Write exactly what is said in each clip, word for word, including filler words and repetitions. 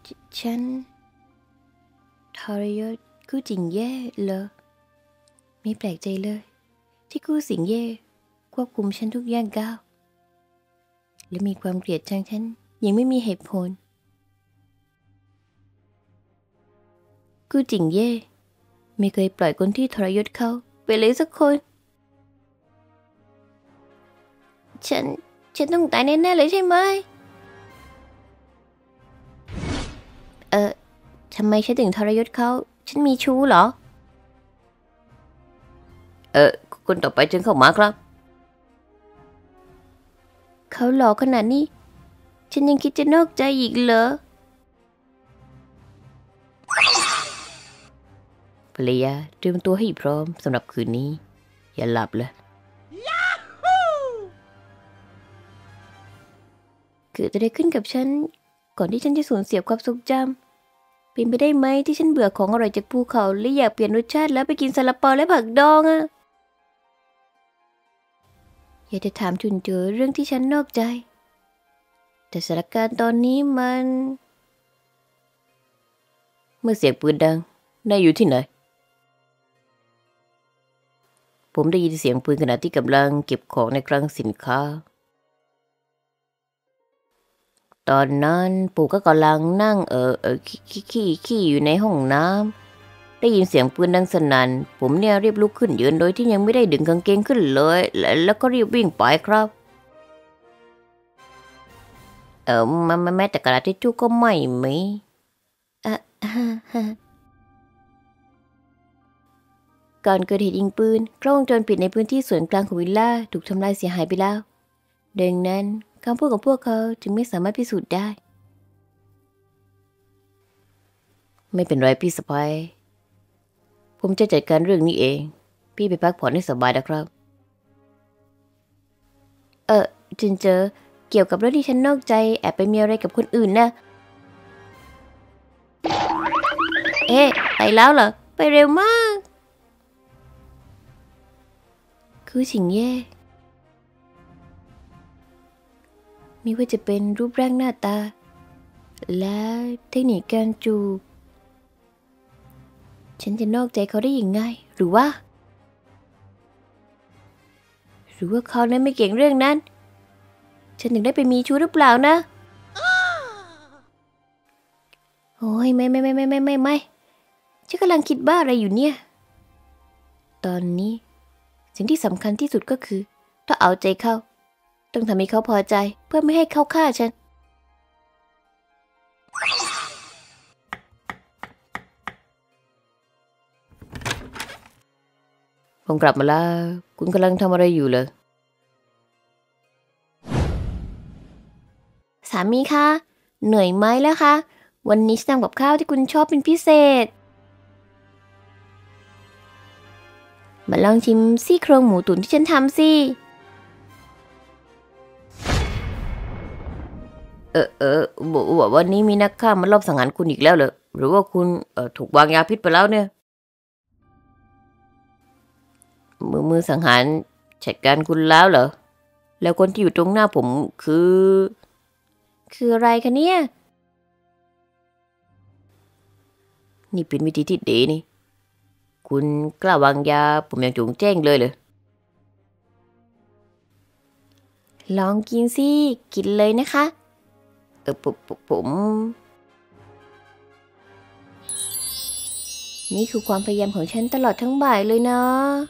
ฉฉันทรยศกู้จิงเย่เหรอไม่แปลกใจเลยที่กู้สิงเย่ควบคุมฉันทุกย่างก้าวและมีความเกลียดชังฉันยังไม่มีเหตุผลกู้จิงเย่ไม่เคยปล่อยคนที่ทรยศเขาไปเลยสักคนฉันฉันต้องตายแน่ๆเลยใช่ไหมเออทำไมฉันถึงทรยศเขาฉันมีชู้เหรอเออคนต่อไปเชิญเข้ามาครับเขาหล่อขนาดนี้ฉันยังคิดจะนอกใจอีกเหรอภรรยาเตรียมตัวให้พร้อมสำหรับคืนนี้อย่าหลับเลยเกิดอะไรขึ้นกับฉันก่อนที่ฉันจะสูญเสียความทรงจำเป็นไปได้ไหมที่ฉันเบื่อของอร่อยจากภูเขาและอยากเปลี่ยนรสชาติแล้วไปกินซาลาเปาและผักดองอะอยากจะถามจุนเจอเรื่องที่ฉันนอกใจแต่สถานการณ์ตอนนี้มันเมื่อเสียงปืนดังนายอยู่ที่ไหนผมได้ยินเสียงปืนขณะที่กำลังเก็บของในคลังสินค้าตอนนั้นปู่ก็กำลังนั่งเออเออขี้ขี้ขี้อยู่ในห้องน้ำได้ยินเสียงปืนดังสนั่นผมเนี่ยรีบลุกขึ้นยืนโดยที่ยังไม่ได้ดึงกางเกงขึ้นเลยแล้วแล้วก็รีบวิ่งไปครับเออแม่แม้แต่กระดาษทิชชู่ก็ไม่มีอ่ะก่อนเกิดเหตุยิงปืนกล้องวงจรปิดในพื้นที่ส่วนกลางของวิลล่าถูกทำลายเสียหายไปแล้วดังนั้นคำพูดของพวกเขาจึงไม่สามารถพิสูจน์ได้ไม่เป็นไรพี่สไปผมจะจัดการเรื่องนี้เองพี่ไปพักผ่อนให้สบายนะครับเออจินเจอเกี่ยวกับเรื่องที่ฉันนอกใจแอบไปมีอะไรกับคนอื่นนะเอ๊ะไปแล้วเหรอไปเร็วมากคือฉิงเย่ไม่ว่าจะเป็นรูปร่างหน้าตาและเทคนิคการจูบฉันจะนอกใจเขาได้ยังไงหรือว่าหรือว่าเขานั้นไม่เก่งเรื่องนั้นฉันถึงได้ไปมีชู้หรือเปล่านะโอ้ยไม่ไม่ไม่ไม่ไม่ไม่ไม่ฉันกำลังคิดบ้าอะไรอยู่เนี่ยตอนนี้สิ่งที่สำคัญที่สุดก็คือถ้าเอาใจเขาต้องทำให้เขาพอใจเพื่อไม่ให้เขาฆ่าฉันผมกลับมาแล้วคุณกำลังทำอะไรอยู่เหรอสามีคะเหนื่อยไหมแล้วคะวันนี้ฉันทำกับข้าวที่คุณชอบเป็นพิเศษมาลองชิมซี่โครงหมูตุ๋นที่ฉันทำสิเออเออบอกว่าวันนี้มีนักฆ่ามาลอบสังหารคุณอีกแล้วเหรอหรือว่าคุณเออถูกวางยาพิษไปแล้วเนี่ยมือมือสังหารจัดการคุณแล้วเหรอแล้วคนที่อยู่ตรงหน้าผมคือคืออะไรคะเนี่ยนี่เป็นวิธีที่ดีนี่คุณกล้าวางยาผมอย่างจงแจ้งเลยเหรอลองกินสิกินเลยนะคะเออผมผมนี่คือความพยายามของฉันตลอดทั้งบ่ายเลยนะ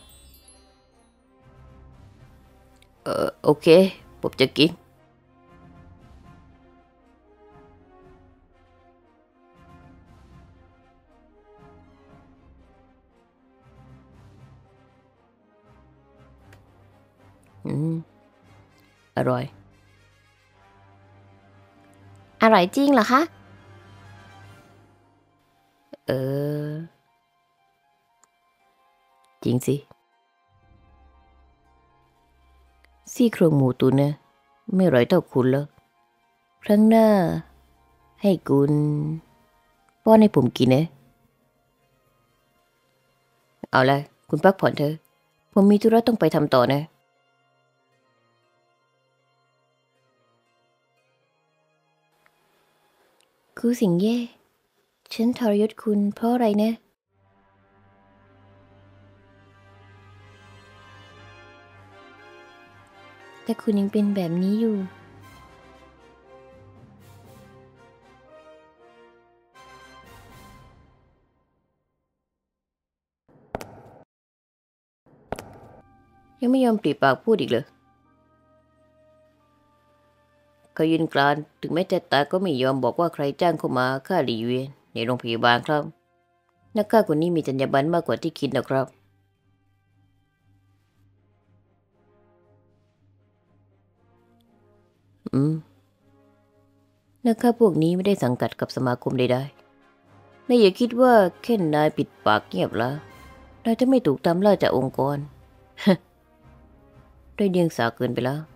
เออโอเคผมจะกินอืมอร่อยอร่อยจริงเหรอคะเออจริงสิซี่โครงหมูตุ๋นนะไม่อร่อยเท่าคุณแล้วครั้งหน้าให้คุณป้อนให้ผมกินนะเอาละคุณพักผ่อนเถอะผมมีธุระต้องไปทำต่อนะคุครูสิงเย่ฉันทรยศคุณเพราะอะไรนะแต่คุณยังเป็นแบบนี้อยู่ยังไม่ยอมปริปากพูดอีกเลยเขายืนกรานถึงแม้จะตายก็ไม่ยอมบอกว่าใครจ้างเข้ามาฆ่าหลี่เวียนในโรงพยาบาลครับนักฆ่าคนนี้มีจรรยาบรรณมากกว่าที่คิดนะครับอืมนักฆ่าพวกนี้ไม่ได้สังกัดกับสมาคมใดๆนายอย่าคิดว่าแค่นายปิดปากเงียบแล้วนายจะไม่ถูกตามล่าจากองค์กร ได้เดียงสาเกินไปแล้ว